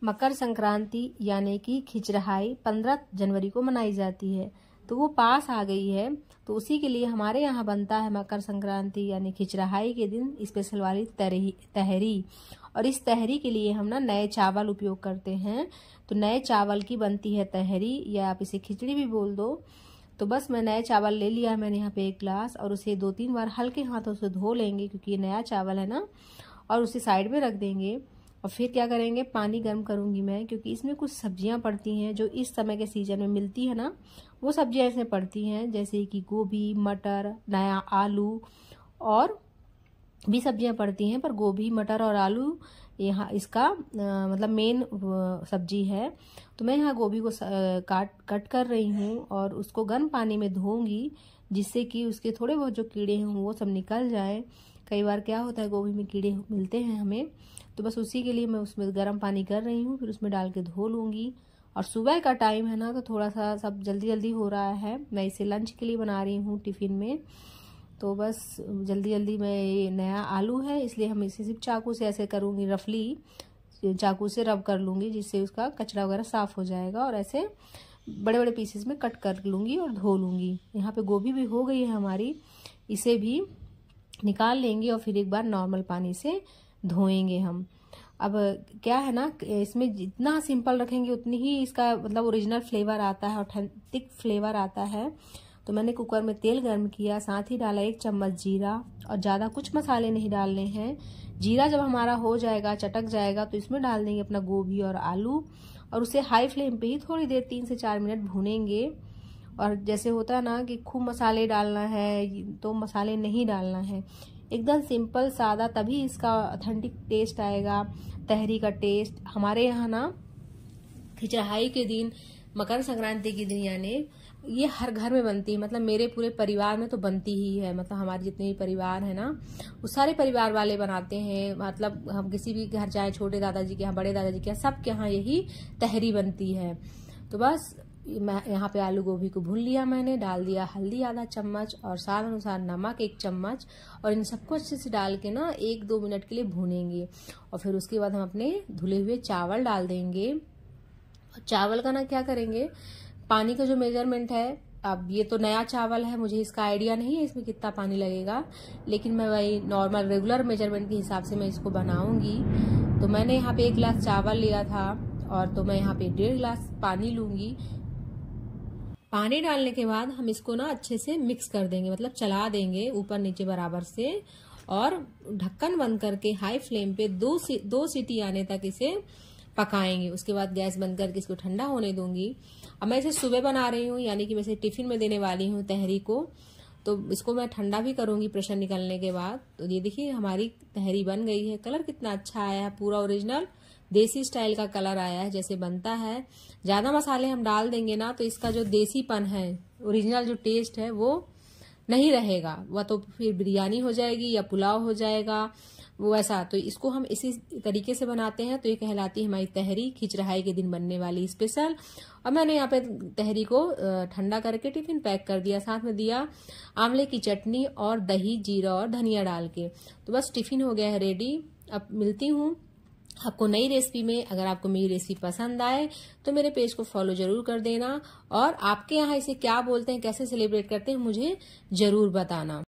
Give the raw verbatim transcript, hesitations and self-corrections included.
मकर संक्रांति यानी कि खिचरहाई पंद्रह जनवरी को मनाई जाती है, तो वो पास आ गई है। तो उसी के लिए हमारे यहाँ बनता है मकर संक्रांति यानी खिचरहाई के दिन स्पेशल वाली तहरी। और इस तहरी के लिए हम ना नए चावल उपयोग करते हैं। तो नए चावल की बनती है तहरी, या आप इसे खिचड़ी भी बोल दो। तो बस मैं नए चावल ले लिया मैंने यहाँ पे एक गिलास, और उसे दो तीन बार हल्के हाथों से धो लेंगे क्योंकि ये नया चावल है ना। और उसे साइड में रख देंगे। और फिर क्या करेंगे, पानी गर्म करूंगी मैं, क्योंकि इसमें कुछ सब्जियां पड़ती हैं जो इस समय के सीजन में मिलती है ना, वो सब्जियां इसमें पड़ती हैं, जैसे कि गोभी, मटर, नया आलू और भी सब्जियां पड़ती हैं। पर गोभी, मटर और आलू यहाँ इसका आ, मतलब मेन सब्जी है। तो मैं यहाँ गोभी को काट कट कर रही हूँ और उसको गर्म पानी में धोऊंगी, जिससे कि उसके थोड़े बहुत जो कीड़े हैं वो सब निकल जाए। कई बार क्या होता है, गोभी में कीड़े मिलते हैं हमें, तो बस उसी के लिए मैं उसमें गर्म पानी कर रही हूँ। फिर उसमें डाल के धो लूँगी। और सुबह का टाइम है ना, तो थोड़ा सा सब जल्दी जल्दी हो रहा है। मैं इसे लंच के लिए बना रही हूँ टिफिन में। तो बस जल्दी जल्दी मैं, ये नया आलू है इसलिए हम इसे सिर्फ चाकू से ऐसे करूँगी, रफली चाकू से रब कर लूँगी, जिससे उसका कचरा वगैरह साफ़ हो जाएगा। और ऐसे बड़े बड़े पीसेस में कट कर लूँगी और धो लूँगी। यहाँ पे गोभी भी हो गई है हमारी, इसे भी निकाल लेंगे और फिर एक बार नॉर्मल पानी से धोएंगे हम। अब क्या है ना, इसमें जितना सिंपल रखेंगे उतनी ही इसका मतलब ओरिजिनल फ्लेवर आता है, ऑथेंटिक फ्लेवर आता है। तो मैंने कुकर में तेल गर्म किया, साथ ही डाला एक चम्मच जीरा, और ज़्यादा कुछ मसाले नहीं डालने हैं। जीरा जब हमारा हो जाएगा, चटक जाएगा, तो इसमें डाल देंगे अपना गोभी और आलू, और उसे हाई फ्लेम पे ही थोड़ी देर तीन से चार मिनट भूनेंगे। और जैसे होता है ना कि खूब मसाले डालना है, तो मसाले नहीं डालना है, एकदम सिंपल सादा, तभी इसका ऑथेंटिक टेस्ट आएगा, तहरी का टेस्ट। हमारे यहाँ ना खिचरहाई के दिन, मकर संक्रांति के दिन यानी ये हर घर में बनती है। मतलब मेरे पूरे परिवार में तो बनती ही है। मतलब हमारे जितने भी परिवार है ना, वो सारे परिवार वाले बनाते हैं। मतलब हम किसी भी घर जाए, छोटे दादाजी के यहाँ, बड़े दादाजी के यहाँ, सबके यहाँ यही तहरी बनती है। तो बस मैं यहाँ पे आलू गोभी को भून लिया मैंने, डाल दिया हल्दी आधा चम्मच और स्वाद अनुसार नमक एक चम्मच, और इन सबको अच्छे से डाल के ना एक दो मिनट के लिए भूनेंगे। और फिर उसके बाद हम अपने धुले हुए चावल डाल देंगे। चावल का ना क्या करेंगे, पानी का जो मेजरमेंट है, अब ये तो नया चावल है, मुझे इसका आइडिया नहीं है इसमें कितना पानी लगेगा, लेकिन मैं वही नॉर्मल रेगुलर मेजरमेंट के हिसाब से मैं इसको बनाऊंगी। तो मैंने यहाँ पे एक गिलास चावल लिया था, और तो मैं यहाँ पे डेढ़ गिलास पानी लूंगी। पानी डालने के बाद हम इसको ना अच्छे से मिक्स कर देंगे, मतलब चला देंगे ऊपर नीचे बराबर से, और ढक्कन बंद करके हाई फ्लेम पे दो सी, दो सीटी आने तक इसे पकाएंगे। उसके बाद गैस बंद करके इसको ठंडा होने दूंगी। अब मैं इसे सुबह बना रही हूँ, यानी कि मैं इसे टिफिन में देने वाली हूँ तहरी को, तो इसको मैं ठंडा भी करूंगी प्रेशर निकलने के बाद। तो ये देखिए हमारी तहरी बन गई है। कलर कितना अच्छा आया है, पूरा ओरिजिनल देसी स्टाइल का कलर आया है जैसे बनता है। ज्यादा मसाले हम डाल देंगे ना, तो इसका जो देसीपन है, ओरिजिनल जो टेस्ट है, वो नहीं रहेगा। वह तो फिर बिरयानी हो जाएगी या पुलाव हो जाएगा, वो ऐसा। तो इसको हम इसी तरीके से बनाते हैं। तो ये कहलाती है हमारी तहरी, खिचरहाई के दिन बनने वाली स्पेशल। और मैंने यहाँ पे तहरी को ठंडा करके टिफिन पैक कर दिया, साथ में दिया आंवले की चटनी और दही, जीरा और धनिया डाल के। तो बस टिफिन हो गया है रेडी। अब मिलती हूँ आपको नई रेसिपी में। अगर आपको मेरी रेसिपी पसंद आए तो मेरे पेज को फॉलो जरूर कर देना, और आपके यहाँ इसे क्या बोलते हैं, कैसे सेलिब्रेट करते हैं, मुझे जरूर बताना।